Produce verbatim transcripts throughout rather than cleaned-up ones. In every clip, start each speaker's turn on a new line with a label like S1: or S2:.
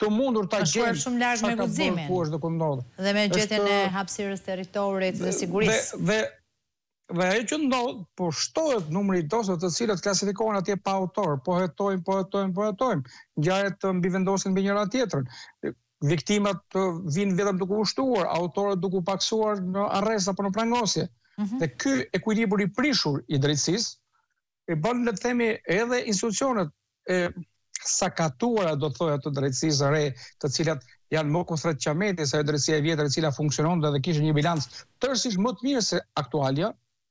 S1: të mundur ta gjejmë
S2: shumë larg me guximin. Dhe me gjetjen e hapësirës territorit dhe sigurisë.
S1: Dhe dhe ajo që ndodh, po shtohet numri i dosave të cilat klasifikohen atje pa autor, po hetojnë, po hetojnë, po hetojnë. Ngjarjet mbi vendosin mbi njëra tjetrën. Viktimat vinë vetëm duke u shtuar, autorët duke u paksuar në arrest apo në prangosje. Dhe ky ekuilibër i prishur i drejtësisë e bën, le të themi, edhe institucionet e sakatuara, do të thoja, të drejtësisë së re, të cilat janë më kundrejt qameti se drejtësia e vjetër e cila funksiononte dhe kishte një bilanc tërësisht më të mirë se aktualja.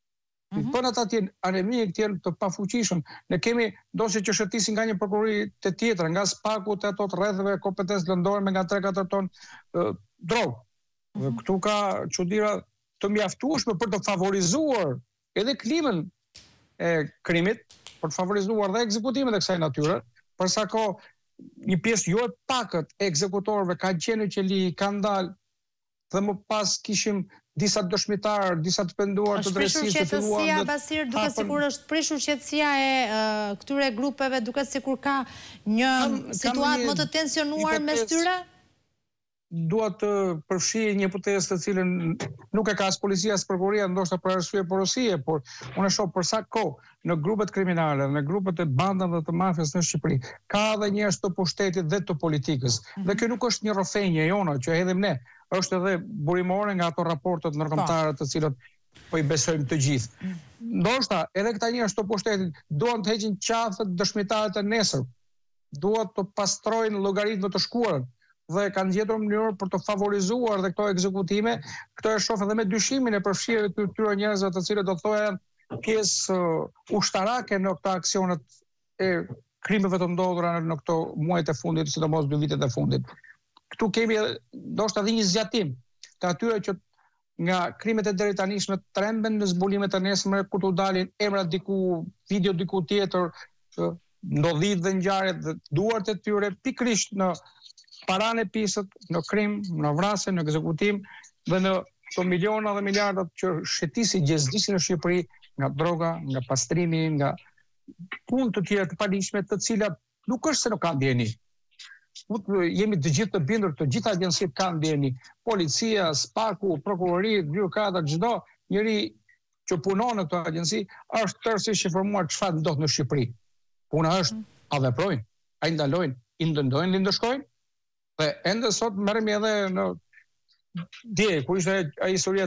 S1: Për ata të jenë anemik, të jenë të pafuqishëm. Ne kemi dosje që shëtisin nga një prokurori të tjetër, nga spaku të ato të rrethëve kompetencë lëndore me nga tre katër ton drogë. Këtu ka çuditëra të mjaftueshme për të favorizuar edhe klimën e krimit, për të favorizuar dhe ekzekutimet e kësaj natyre, përsa ko një pjesë jo e pakët e ekzekutorëve ka qenë që li kanë dalë dhe më pas kishim disa dëshmitarë, disa të penduar të drejtësisë të filluan.
S2: Është prishur qetësia, Basir, duke sikur është prishur qetësia e këtyre grupeve, duke sikur ka një situatë më të tensionuar mes tyre?
S1: Dua të përfshi një hipotezë të cilën nuk e ka as policia as prokuroria, ndoshta për arsye porosie, por unë shoh për sa kohë në grupet kriminale, në grupet e bandave të mafias në Shqipëri, ka edhe njerëz të pushtetit dhe të politikës. Dhe kjo nuk është një rrofenje jona që hedhim ne, është edhe burimore nga ato raportet ndërkombëtare të cilat po i besojmë të gjithë. Ndoshta edhe këta njerëz të pushtetit duan të heqin qafët dëshmitarët e nesër, duan të pastrojnë llogaritmë të shkuarën dhe kanë gjetur mënyrë për të favorizuar dhe këto ekzekutime. Këto e shoh edhe me dyshimin e përfshirjes të këtyre njerëzve të cilët do thoya pjesë ushtarake në këto aksionet e krimeve të ndodhura në këto muajt e fundit, sidomos dy vitet e fundit. Këtu kemi ndoshta edhe një zgjatim të atyre që nga krimet e deri tanishme tremben në zbulimet e nesërme kur të dalin emra diku, video diku tjetër, ndodhit dhe ngjarjet dhe duart e tyre pikërisht në paranë e pisët, në krim, në vrasje, në ekzekutim dhe në këto miliona dhe miliardat që shëtisin gjezdisin në Shqipëri nga droga, nga pastrimi, nga punë të tjera të paligjshme, të cilat nuk është se nuk kanë ndjeni. Jemi të gjithë të bindur, të gjitha agjensitë kanë ndjeni. Policia, spaku, prokurori, gjykata, çdo njeri që punon në këto agjenci është tërësisht informuar çfarë ndodh në Shqipëri. Puna është, a veprojnë, a i ndalojnë, i ndëndojnë, i ndëshkojnë. Dhe ende sot merremi edhe në dje, kur ishte ai historia